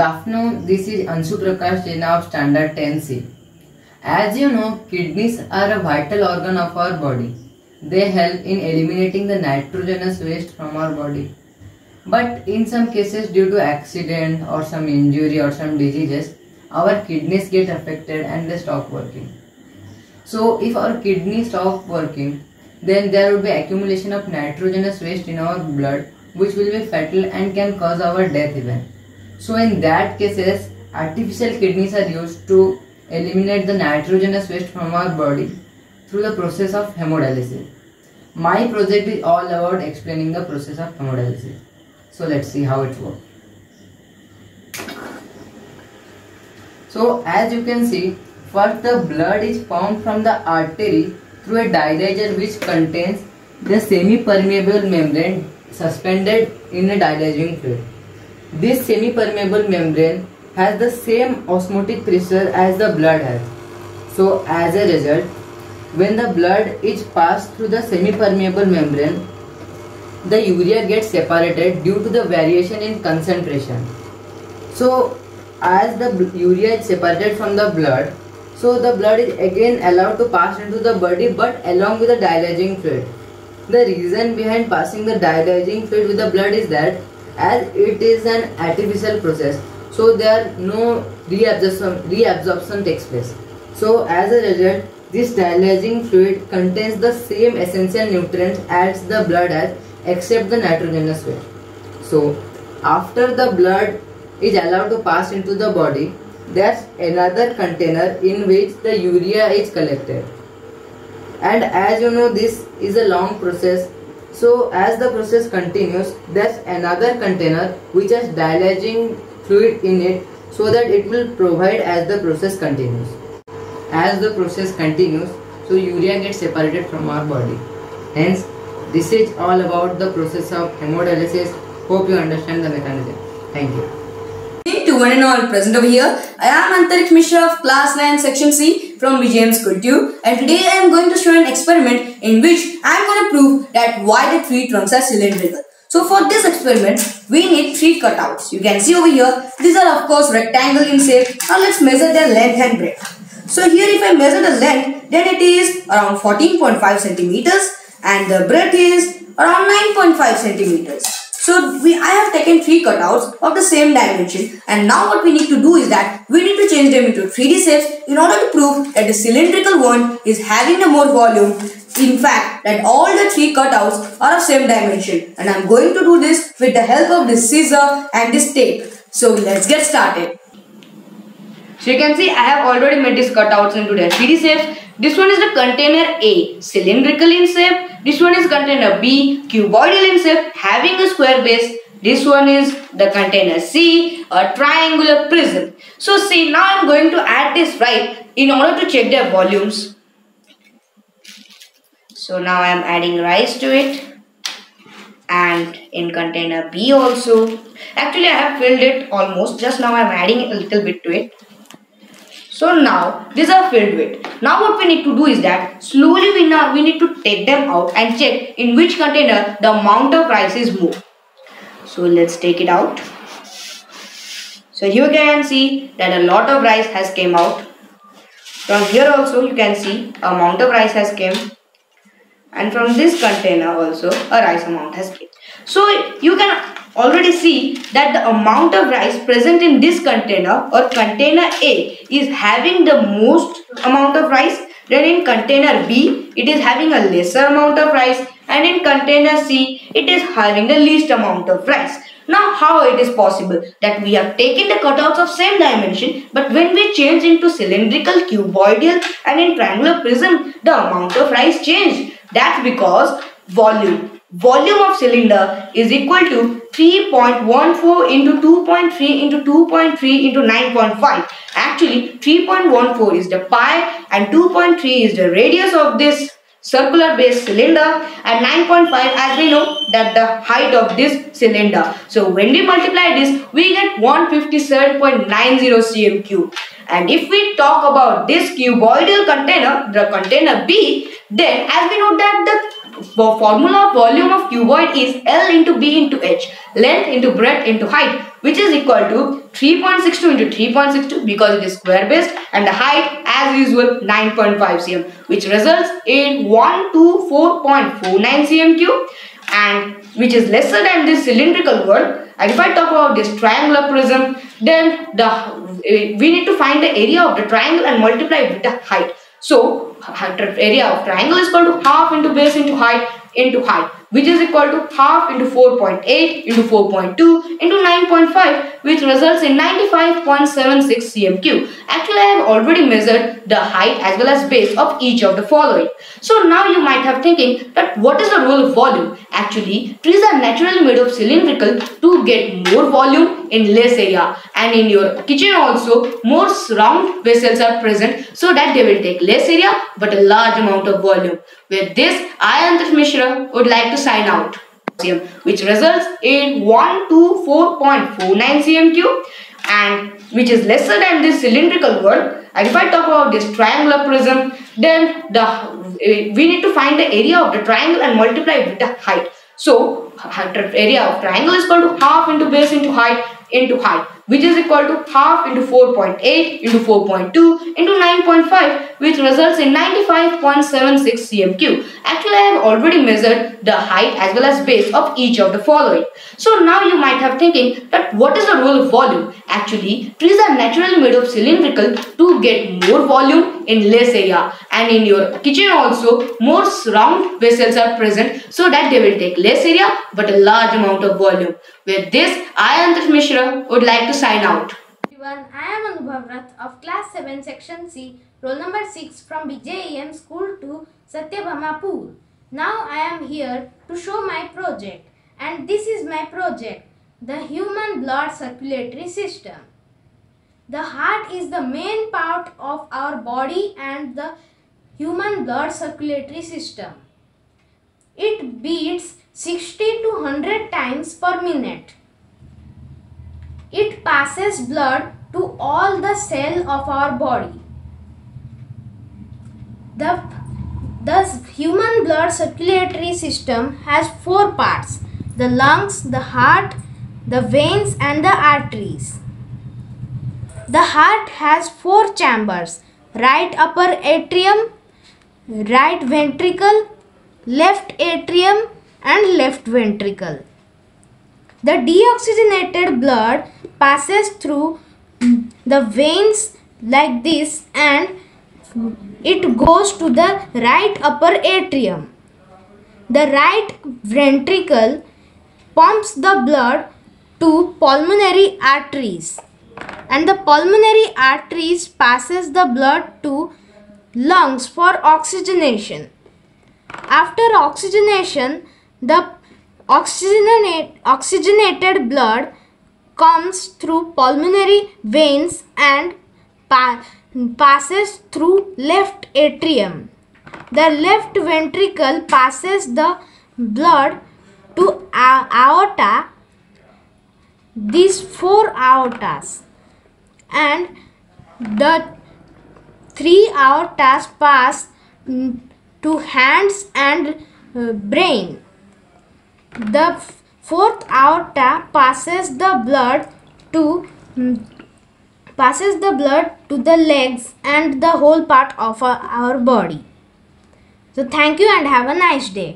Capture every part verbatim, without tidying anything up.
Good afternoon, this is Anshu Prakash Jaina of Standard ten C. As you know, kidneys are a vital organ of our body. They help in eliminating the nitrogenous waste from our body. But in some cases, due to accident or some injury or some diseases, our kidneys get affected and they stop working. So if our kidneys stop working, then there will be accumulation of nitrogenous waste in our blood, which will be fatal and can cause our death even. So in that cases, artificial kidneys are used to eliminate the nitrogenous waste from our body through the process of hemodialysis. My project is all about explaining the process of hemodialysis. So let's see how it works. So as you can see, first the blood is pumped from the artery through a dialyzer which contains the semi-permeable membrane suspended in a dialyzing fluid. This semi-permeable membrane has the same osmotic pressure as the blood has. So as a result, when the blood is passed through the semi-permeable membrane, the urea gets separated due to the variation in concentration. So as the urea is separated from the blood, so the blood is again allowed to pass into the body, but along with the dialyzing fluid. The reason behind passing the dialyzing fluid with the blood is that as it is an artificial process, so there no reabsorption, reabsorption takes place. So as a result, this dialyzing fluid contains the same essential nutrients as the blood has, except the nitrogenous waste. So after the blood is allowed to pass into the body, there's another container in which the urea is collected. And as you know, this is a long process. So as the process continues, there's another container which has dialyzing fluid in it, so that it will provide as the process continues. As the process continues, so urea gets separated from our body. Hence, this is all about the process of hemodialysis. Hope you understand the mechanism. Thank you. To one and all present over here, I am Antariksh Mishra of class nine section C from Vijayam School two, and today I am going to show an experiment in which I am going to prove that why the tree trunks are cylindrical. So for this experiment, we need three cutouts. You can see over here, these are of course rectangle in shape. Now let's measure their length and breadth. So here if I measure the length, then it is around fourteen point five centimeters and the breadth is around nine point five centimeters. So we, I have taken three cutouts of the same dimension, and now what we need to do is that we need to change them into three D shapes in order to prove that the cylindrical one is having the more volume. In fact, that all the three cutouts are of same dimension, and I am going to do this with the help of this scissor and this tape. So let's get started. So you can see I have already made these cutouts into their three D shapes. This one is the container A, cylindrical in shape. This one is container B, cuboidal in shape, having a square base. This one is the container C, a triangular prism. So see, now I am going to add this right in order to check their volumes. So now I am adding rice to it, and in container B also. Actually I have filled it almost, just now I am adding a little bit to it. So now these are filled with. Now what we need to do is that slowly we now we need to take them out and check in which container the amount of rice is more. So let's take it out. So here you can see that a lot of rice has came out. From here also you can see amount of rice has came, and from this container also a rice amount has came. So you can already see that the amount of rice present in this container or container A is having the most amount of rice, then in container B it is having a lesser amount of rice, and in container C it is having the least amount of rice. Now how it is possible that we have taken the cutouts of same dimension, but when we change into cylindrical, cuboidal and in triangular prism, the amount of rice changed? That's because volume. Volume of cylinder is equal to three point one four into two point three into two point three into nine point five. Actually three point one four is the pi and two point three is the radius of this circular base cylinder, and nine point five as we know that the height of this cylinder. So when we multiply this, we get one hundred fifty-seven point nine zero centimeters cubed. And if we talk about this cuboidal container, the container B, then as we know that the formula of volume of cuboid is L into B into H, length into breadth into height, which is equal to three point six two into three point six two because it is square based, and the height as usual nine point five centimeters, which results in one hundred twenty-four point four nine centimeters cube, and which is lesser than this cylindrical one. And if I talk about this triangular prism, then the we need to find the area of the triangle and multiply it with the height. So area of triangle is equal to half into base into height into height, which is equal to half into four point eight into four point two into nine point five, which results in ninety-five point seven six centimeters cube. Actually, I have already measured the height as well as base of each of the following. So now you might have thinking that what is the role of volume? Actually, trees are naturally made of cylindrical to get more volume in less area, and in your kitchen also more round vessels are present so that they will take less area but a large amount of volume. With this, I, Antash Mishra, would like to sign out, which results in one hundred twenty-four point four nine centimeters cube, and which is lesser than this cylindrical one. And if I talk about this triangular prism, then the we need to find the area of the triangle and multiply it with the height. So area of triangle is equal to half into base into height into height, which is equal to half into four point eight into four point two into nine point five, which results in ninety-five point seven six centimeters cube. Actually, I have already measured the height as well as base of each of the following. So now you might have thinking that what is the role of volume? Actually, trees are naturally made of cylindrical to get more volume in less area, and in your kitchen also more round vessels are present so that they will take less area but a large amount of volume. With this, I, Antash Mishra, would like to sign out. Everyone, I am Anubhav Rath of class seven section C, roll number six from B J E M school two, Satyabhamapur. Now I am here to show my project, and this is my project, the human blood circulatory system. The heart is the main part of our body and the human blood circulatory system. It beats sixty to one hundred times per minute. It passes blood to all the cells of our body. The, the human blood circulatory system has four parts: the lungs, the heart, the veins and the arteries. The heart has four chambers: right upper atrium, right ventricle, left atrium and left ventricle. The deoxygenated blood passes through the veins like this and it goes to the right upper atrium. The right ventricle pumps the blood to pulmonary arteries, and the pulmonary arteries passes the blood to lungs for oxygenation. After oxygenation, the oxygenate, oxygenated blood comes through pulmonary veins and pa passes through left atrium. The left ventricle passes the blood to aorta, these four aortas, and the three aortas pass to hands and uh, brain. The fourth aorta passes the blood to um, passes the blood to the legs and the whole part of our, our body. So thank you and have a nice day.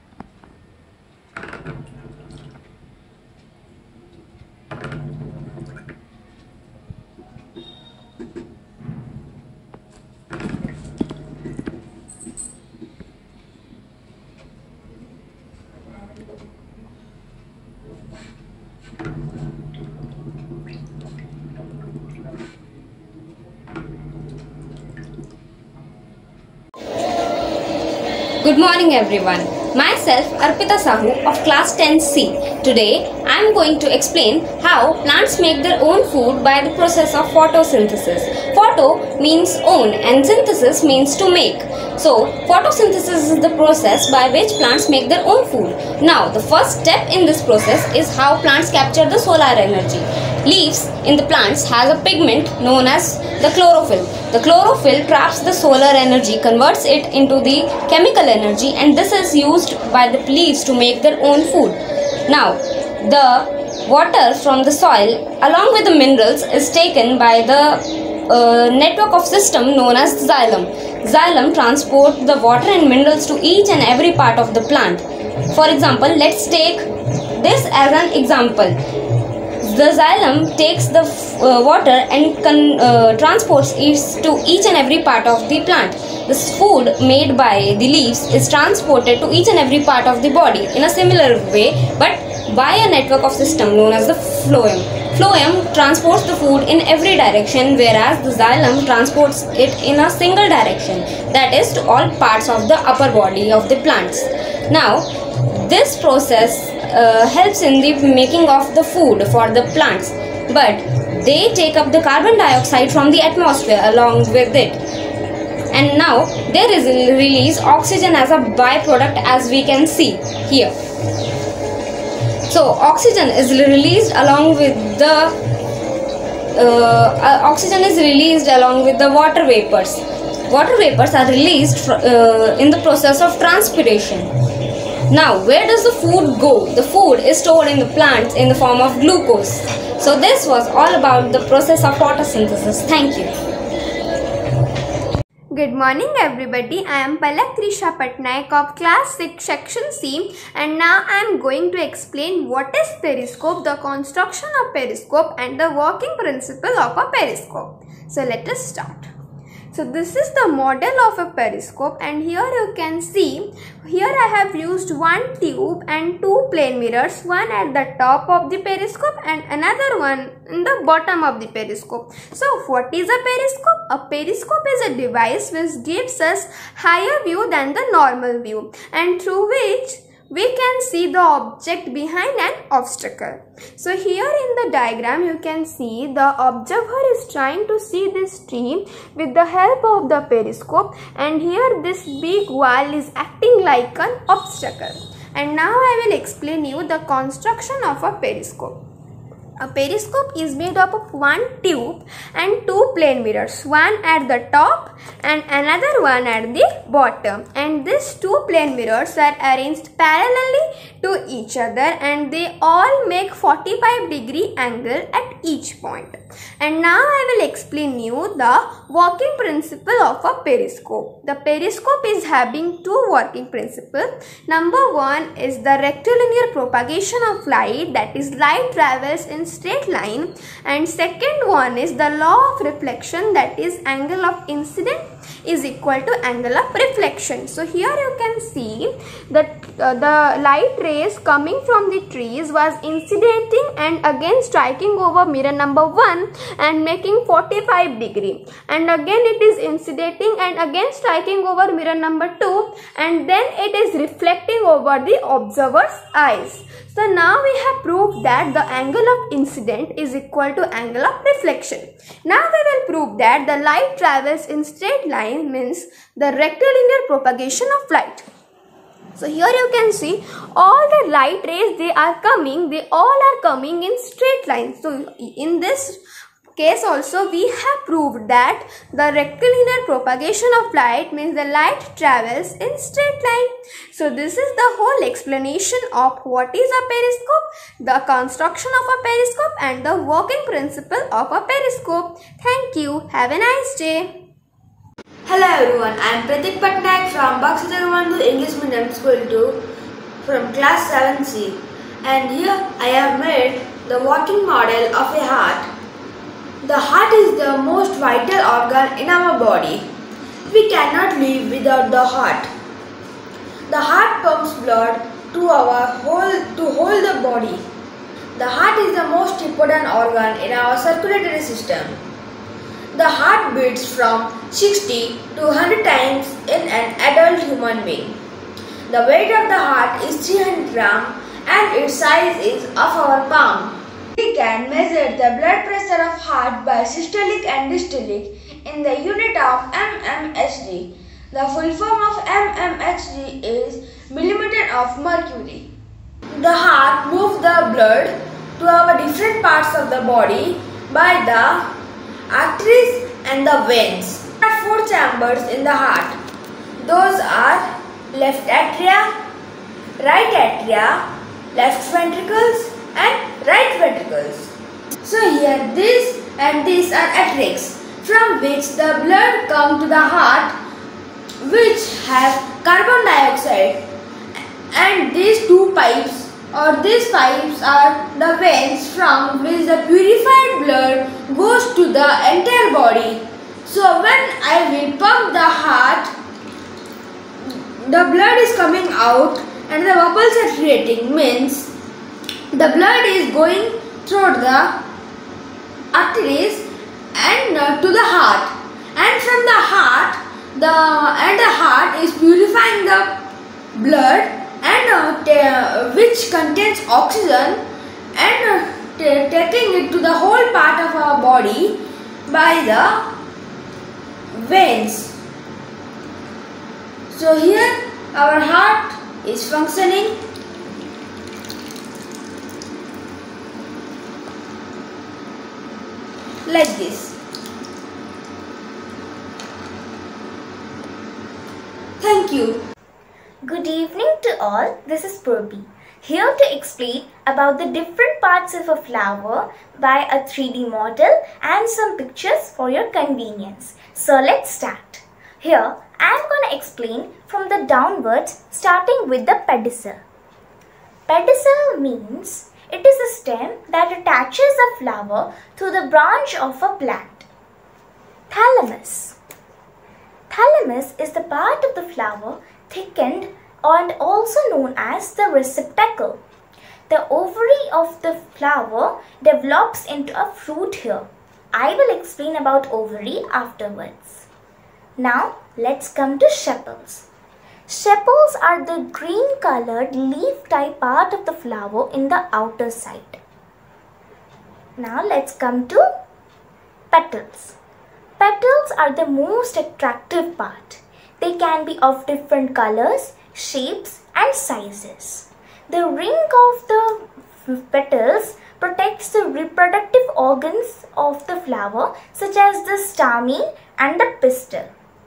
Good morning everyone. Myself Arpita Sahu of class ten C. Today I am going to explain how plants make their own food by the process of photosynthesis. Photo means own and synthesis means to make. So photosynthesis is the process by which plants make their own food. Now the first step in this process is how plants capture the solar energy. Leaves in the plants has a pigment known as the chlorophyll. The chlorophyll traps the solar energy, converts it into the chemical energy, and this is used by the leaves to make their own food. Now, the water from the soil along with the minerals is taken by the uh, network of system known as xylem. Xylem transport the water and minerals to each and every part of the plant. For example, let's take this as an example. The xylem takes the uh, water and con, uh, transports it to each and every part of the plant. This food made by the leaves is transported to each and every part of the body in a similar way, but by a network of system known as the phloem. Phloem transports the food in every direction, whereas the xylem transports it in a single direction, that is to all parts of the upper body of the plants. Now, this process uh, helps in the making of the food for the plants, but they take up the carbon dioxide from the atmosphere along with it. And now they release oxygen as a byproduct, as we can see here. So oxygen is released along with the uh, uh, oxygen is released along with the water vapors. Water vapors are released uh, in the process of transpiration. Now, where does the food go? The food is stored in the plants in the form of glucose. So this was all about the process of photosynthesis. Thank you. Good morning everybody, I am Palak Trisha Patnaik of class six section C, and now I am going to explain what is periscope, the construction of periscope and the working principle of a periscope. So let us start. So this is the model of a periscope, and here you can see, here I have used one tube and two plane mirrors, one at the top of the periscope and another one in the bottom of the periscope. So what is a periscope? A periscope is a device which gives us higher view than the normal view, and through which we can see the object behind an obstacle. So here in the diagram you can see the observer is trying to see this tree with the help of the periscope, and here this big wall is acting like an obstacle. And now I will explain you the construction of a periscope. A periscope is made up of one tube and two plane mirrors, one at the top and another one at the bottom. And these two plane mirrors are arranged parallelly to each other, and they all make forty-five degree angle at each point. And now I will explain you the working principle of a periscope. The periscope is having two working principles. Number one is the rectilinear propagation of light, that is light travels in straight line, and second one is the law of reflection, that is angle of incident is equal to angle of reflection. So here you can see that uh, the light rays coming from the trees was incidenting and again striking over mirror number one and making forty-five degree, and again it is incidenting and again striking over mirror number two, and then it is reflecting over the observer's eyes. So now we have proved that the angle of incident is equal to angle of reflection. Now we will prove that the light travels in straight line, means the rectilinear propagation of light. So here you can see all the light rays, they are coming, they all are coming in straight line. So in this case also we have proved that the rectilinear propagation of light means the light travels in straight line. So this is the whole explanation of what is a periscope, the construction of a periscope and the working principle of a periscope. Thank you. Have a nice day. Hello everyone, I am Pratik Patnaik from Bakshi Jagabandhu English Medium School two from class seven C, and here I have made the working model of a heart. The heart is the most vital organ in our body. We cannot live without the heart. The heart pumps blood to our whole to hold the body. The heart is the most important organ in our circulatory system. The heart beats from sixty to one hundred times in an adult human being. The weight of the heart is three hundred grams and its size is of our palm. We can measure the blood pressure of heart by systolic and diastolic in the unit of mmHg. The full form of mmHg is millimeter of mercury. The heart moves the blood to our different parts of the body by the arteries and the veins. There are four chambers in the heart. Those are left atria, right atria, left ventricles and right ventricles. So here this and this are arteries from which the blood comes to the heart, which have carbon dioxide, and these two pipes or these pipes are the veins from which the purified blood goes to the entire body. So when I will pump the heart, the blood is coming out and the bubbles are creating, means the blood is going through the arteries and uh, to the heart, and from the heart the and the heart is purifying the blood and uh, uh, which contains oxygen and uh, taking it to the whole part of our body by the veins. So here our heart is functioning. Like this. Thank you. Good evening to all. This is Purbi, here to explain about the different parts of a flower by a three D model and some pictures for your convenience. So let's start. Here I am going to explain from the downwards, starting with the pedicel. Pedicel means it is a stem that attaches a flower to the branch of a plant. Thalamus. Thalamus is the part of the flower thickened and also known as the receptacle. The ovary of the flower develops into a fruit here. I will explain about ovary afterwards. Now let's come to sepals. Sepals are the green colored leaf type part of the flower in the outer side. Now let's come to petals. Petals are the most attractive part. They can be of different colors, shapes and sizes. The ring of the petals protects the reproductive organs of the flower, such as the stamen and the pistil.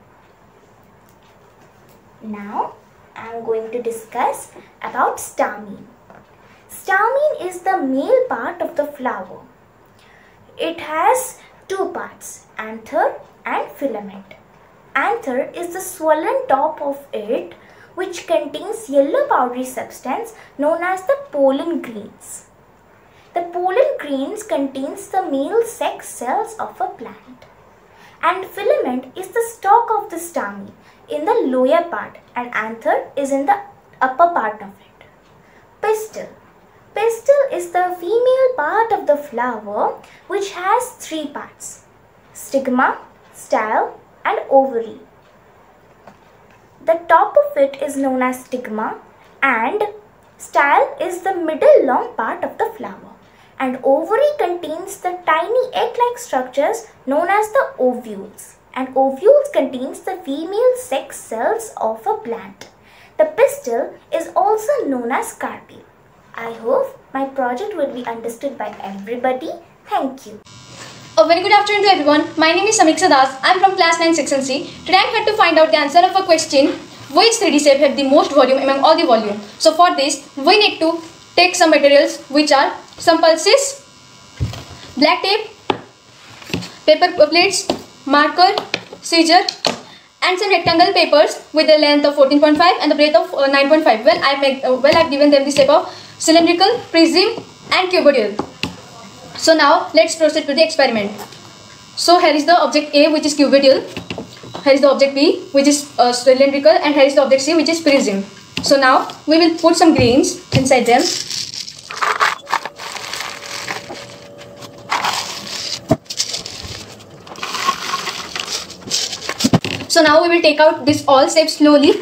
Now I am going to discuss about stamen. Stamen is the male part of the flower. It has two parts, anther and filament. Anther is the swollen top of it, which contains yellow powdery substance known as the pollen grains. The pollen grains contains the male sex cells of a plant. And filament is the stalk of the stamen in the lower part, and anther is in the upper part of it. Pistil. Pistil is the female part of the flower, which has three parts: stigma, style and ovary. The top of it is known as stigma, and style is the middle long part of the flower, and ovary contains the tiny egg-like structures known as the ovules, and ovules contains the female sex cells of a plant. The pistil is also known as carpel. I hope my project will be understood by everybody. Thank you. A very good afternoon to everyone. My name is Samiksha Das. I am from class nine section C. Today I am here to find out the answer of a question: which three D shape have the most volume among all the volume? So for this we need to take some materials, which are some pulses, black tape, paper plates, marker, scissor and some rectangle papers with the length of fourteen point five and the breadth of uh, nine point five. Well, I make uh, well I've given them the shape of cylindrical, prism and cuboidal. So now let's proceed to the experiment. So here is the object A, which is cuboidal. Here is the object B, which is uh, cylindrical, and here is the object C, which is prism. So now we will put some grains inside them. So now we will take out this all shape slowly.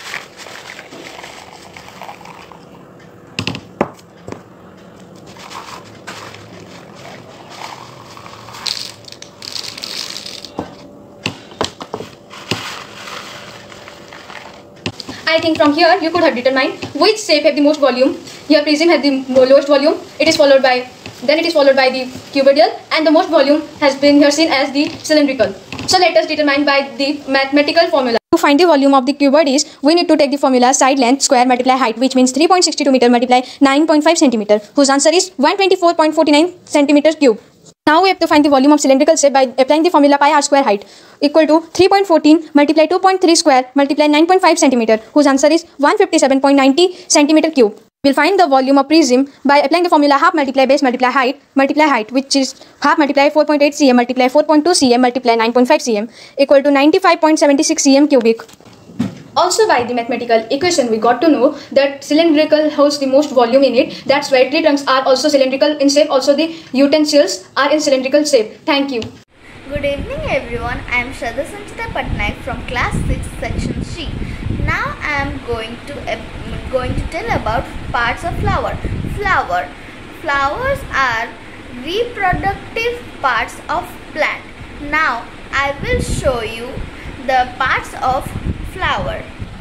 I think from here you could have determined which shape have the most volume. Here prism has the lowest volume. It is followed by then it is followed by the cuboidal, and the most volume has been here seen as the cylindrical. So let us determine by the mathematical formula. To find the volume of the cuboid is, we need to take the formula side length square multiply height, which means three point six two meter multiply nine point five centimeter, whose answer is one hundred twenty-four point four nine centimeter cube. Now we have to find the volume of cylindrical shape by applying the formula pi r square height equal to three point one four multiply two point three square multiply nine point five centimeter, whose answer is one hundred fifty-seven point nine zero centimeter cube. We'll find the volume of prism by applying the formula half multiply base multiply height multiply height, which is half multiply four point eight centimeters multiply four point two centimeters multiply nine point five centimeters equal to ninety-five point seven six centimeters cubic. Also by the mathematical equation we got to know that cylindrical holds the most volume in it. That's why tree trunks are also cylindrical in shape. Also the utensils are in cylindrical shape. Thank you. Good evening everyone. I am Shraddha Sanchita Patnaik from class six section C. Now I am going to uh, going to tell about parts of flower. Flower. Flowers are reproductive parts of plant. Now I will show you the parts of flower.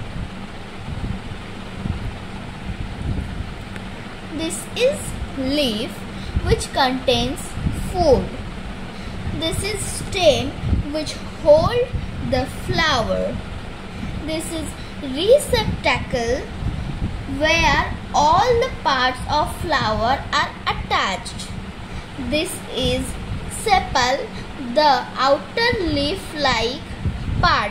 This is leaf which contains food. This is stem which hold the flower. This is receptacle where all the parts of flower are attached. This is sepal, the outer leaf-like part.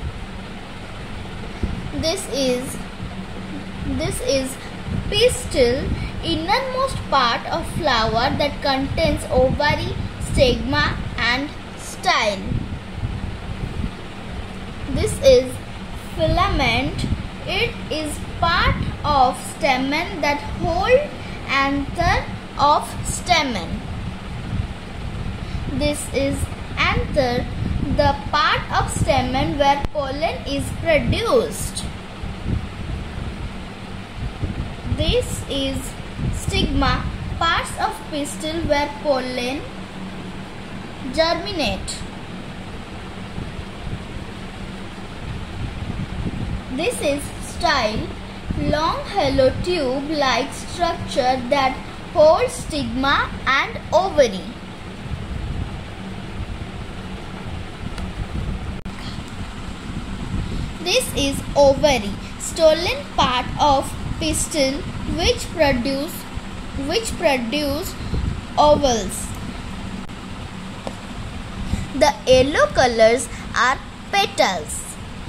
This is this is pistil, innermost part of flower that contains ovary, stigma and style. This is filament. It is part of stamen that hold anther of stamen. This is anther, the part of stamen where pollen is produced. This is stigma, parts of pistil where pollen germinate. This is style, long hollow tube-like structure that holds stigma and ovary. This is ovary, stolen part of pistil which produce which produce ovals. The yellow colors are petals.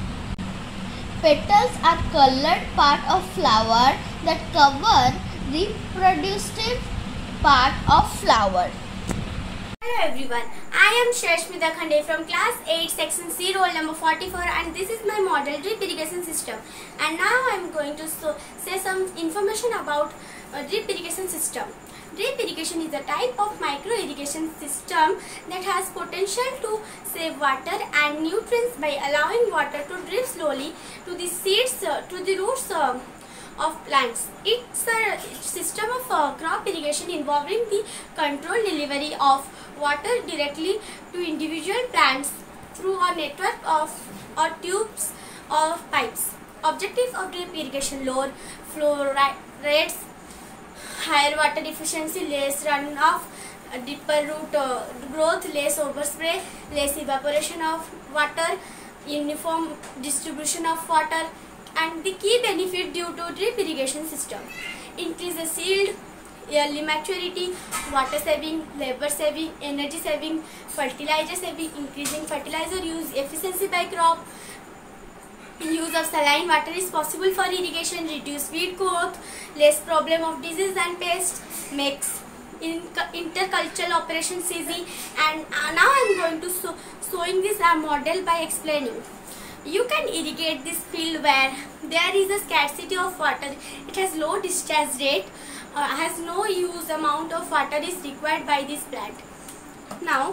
Petals are colored part of flower that cover the reproductive part of flower. Hello everyone, I am Shrashmita Khande from class eight section C roll number forty-four, and this is my model drip irrigation system. And now I am going to so, say some information about uh, drip irrigation system. Drip irrigation is a type of micro irrigation system that has potential to save water and nutrients by allowing water to drip slowly to the seeds, uh, to the roots uh, of plants. It's a system of uh, crop irrigation involving the controlled delivery of water directly to individual plants through a network of or tubes or pipes. Objectives of drip irrigation: lower flow rates, higher water efficiency, less runoff, deeper root uh, growth, less overspray, less evaporation of water, uniform distribution of water. And the key benefit due to drip irrigation system: increases yield, early maturity, water saving, labor saving, energy saving, fertilizer saving, increasing fertilizer use, efficiency by crop, use of saline water is possible for irrigation, reduce weed growth, less problem of disease and pests, makes in intercultural operations easy. And uh, now I am going to so, showing this uh, model by explaining. You can irrigate this field where there is a scarcity of water. It has low discharge rate, uh, has no use amount of water is required by this plant. Now,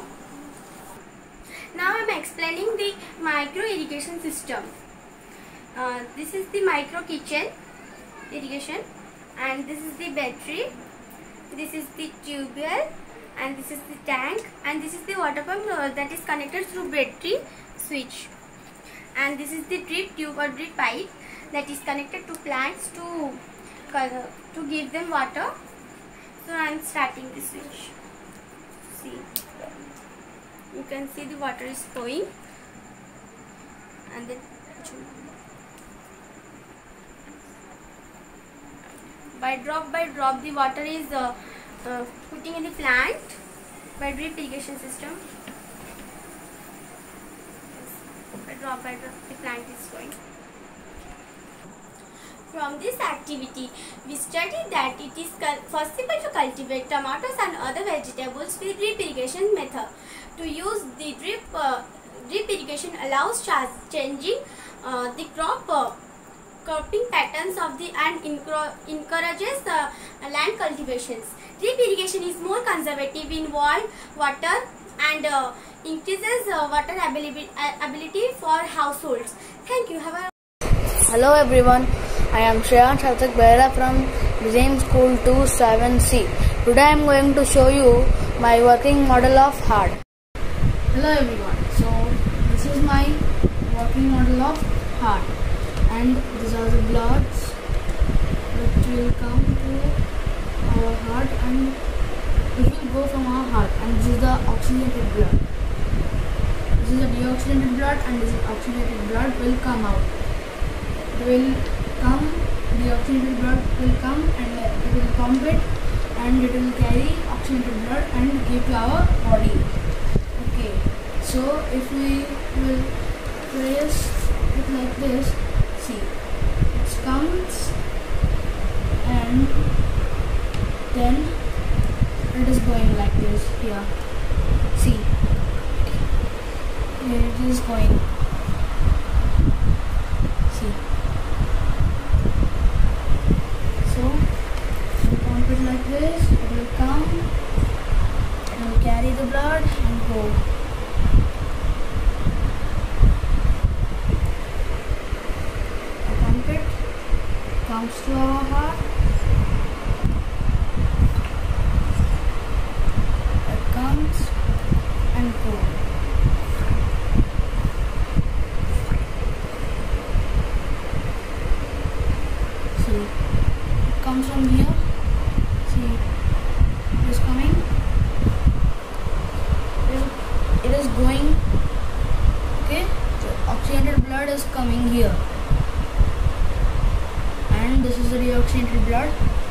now I am explaining the micro irrigation system. Uh, this is the micro kitchen irrigation, and this is the battery, this is the tubewell, and this is the tank, and this is the water pump uh, that is connected through battery switch. And this is the drip tube or drip pipe that is connected to plants to, to give them water. So I am starting the switch. See, you can see the water is flowing, and then by drop by drop the water is uh, uh, putting in the plant by drip irrigation system. By drop by drop the plant is growing. From this activity, we studied that it is possible to cultivate tomatoes and other vegetables with drip irrigation method. To use the drip uh, drip irrigation allows changing uh, the crop uh, cropping patterns of the and encourages uh, land cultivations. Drip irrigation is more conservative in water and uh, increases uh, water ability, ability for households. Thank you. Have a Hello everyone, I am Shreyan Sarthak Behra from Design School two seven C. Today I am going to show you my working model of heart. Hello everyone, so this is my working model of heart, and these are the bloods which will come to our heart and it will go from our heart, and this is the oxygenated blood. This is the deoxygenated blood and this is oxygenated blood will come out. It will come, the oxygenated blood will come and it will pump it and it will carry oxygenated blood and give to our body. Okay, so if we will place it like this, see, it comes and then it is going like this here. See, here it is going. See. So, we pump it like this, it will come and will carry the blood and go. I pump it, comes to our heart, it comes and goes. See, it comes from here. See, it is coming. It is, it is going. Okay, so oxygenated blood is coming here, and this is the deoxygenated blood.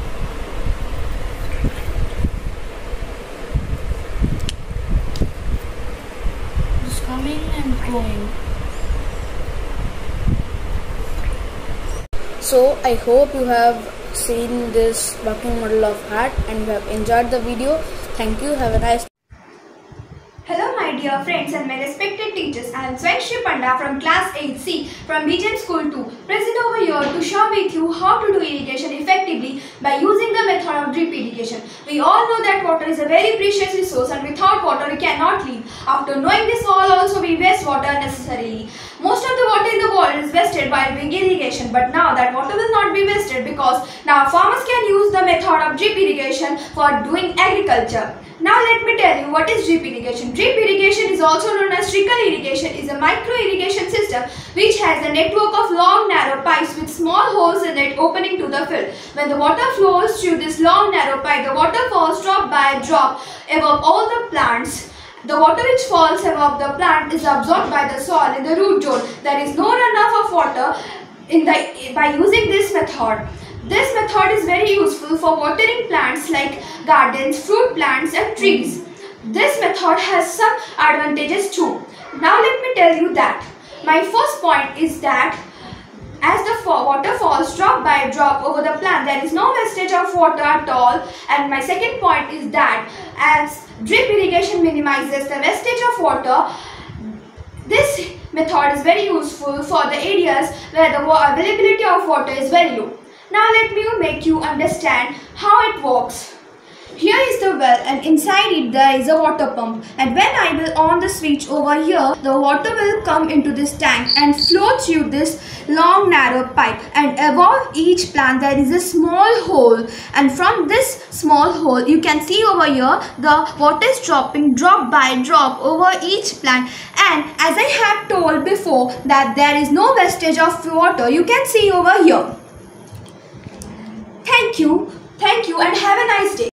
It is coming and going. So I hope you have seen this working model of heart and you have enjoyed the video. Thank you. Have a nice day. Hello my dear friends and my respected teachers. I am Swayashri Panda from class eight C from B J M School two, present over here to share with you how to do irrigation effectively by using the method of drip irrigation. We all know that water is a very precious resource and without water we cannot live. After knowing this all, also we waste water unnecessarily. Most of the water in the world is wasted while doing irrigation, but now that water will not be wasted because now farmers can use the method of drip irrigation for doing agriculture. Now let me tell you what is drip irrigation. Drip irrigation is also known as trickle irrigation, is a micro irrigation system which has a network of long narrow pipes with small holes in it opening to the field. When the water flows through this long narrow pipe, the water falls drop by drop above all the plants. The water which falls above the plant is absorbed by the soil in the root zone. There is no runoff of water in the by using this method. This method is very useful for watering plants like gardens, fruit plants and trees. This method has some advantages too. Now let me tell you that. My first point is that as the water falls drop by drop over the plant, there is no wastage of water at all. And my second point is that as drip irrigation minimizes the wastage of water, this method is very useful for the areas where the availability of water is very low. Now let me make you understand how it works. Here is the well and inside it there is a water pump, and when I will on the switch over here, the water will come into this tank and flow through this long narrow pipe, and above each plant there is a small hole, and from this small hole you can see over here the water is dropping drop by drop over each plant. And as I have told before that there is no wastage of water, you can see over here. Thank you, thank you and have a nice day.